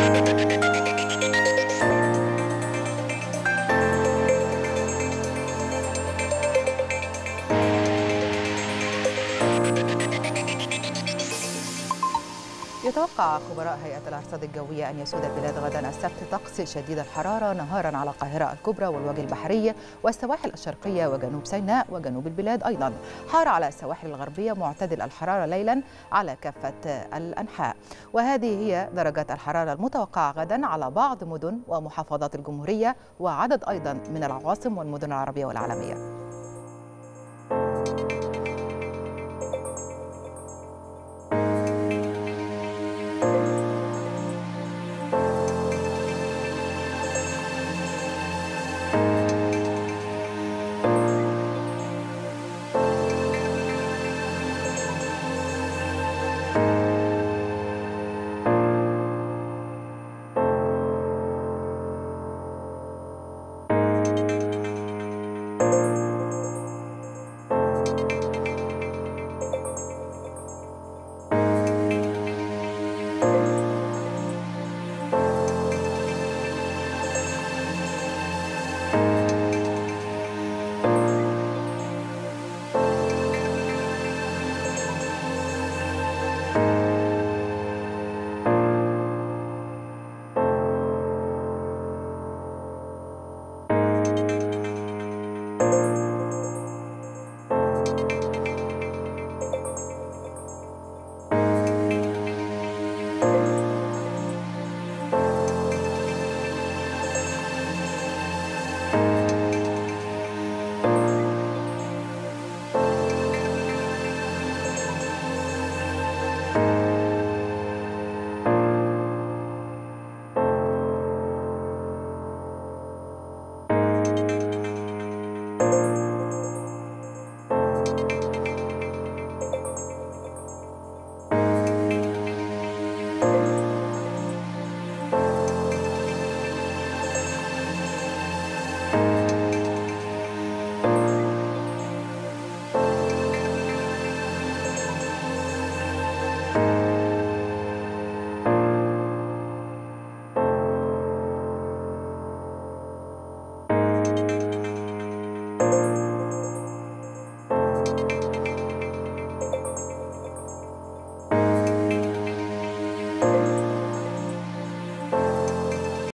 يتوقع خبراء هيئة الأرصاد الجوية أن يسود البلاد غدا السبت طقس شديد الحرارة نهارا على القاهرة الكبرى والوجه البحري والسواحل الشرقية وجنوب سيناء وجنوب البلاد أيضا، حار على السواحل الغربية معتدل الحرارة ليلا على كافة الأنحاء. وهذه هي درجات الحرارة المتوقعة غدا على بعض مدن ومحافظات الجمهورية وعدد أيضا من العواصم والمدن العربية والعالمية.